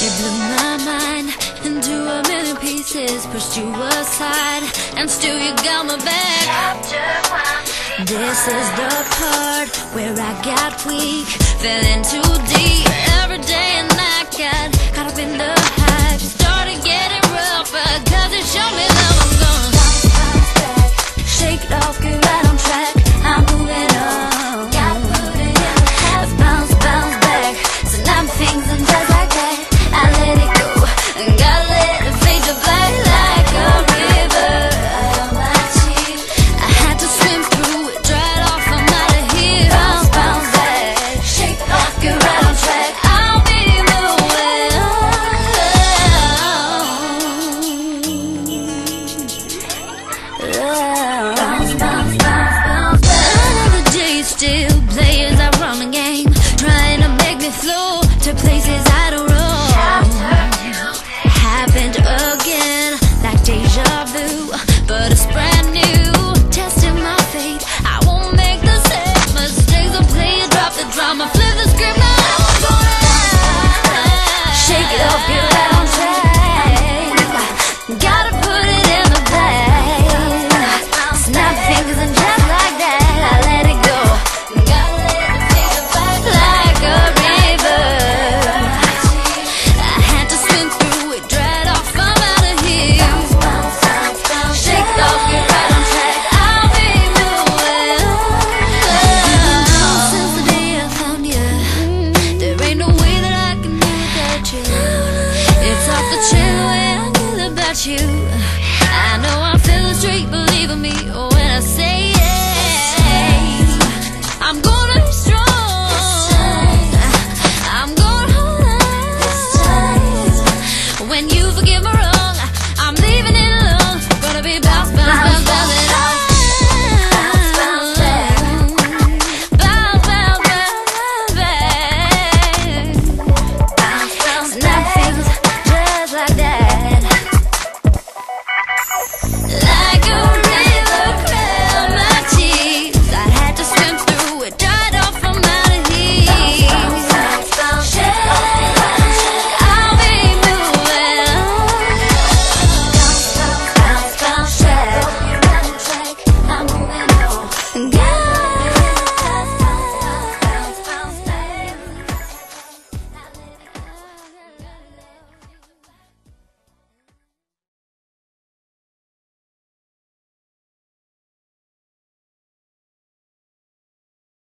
It blew my mind into a million pieces, pushed you aside, and still you got my back. This is the part where I got weak, fell in too deep. Every day and night got caught up in the hype. Started getting rougher, cause it showed me love. I'm gonna shake it off, get right on track. I'm moving on. Got put it in the half, bounce back. So now I'm thinking just like that. I let it go, and gotta let it fade to black like a river. Out on my cheek, I had to swim through it, dry it off, I'm out of here. Bounce back, shake it off, get right on track. I'll be moving on. Bounce back. Another day still play as I run the game, trying to make me flow.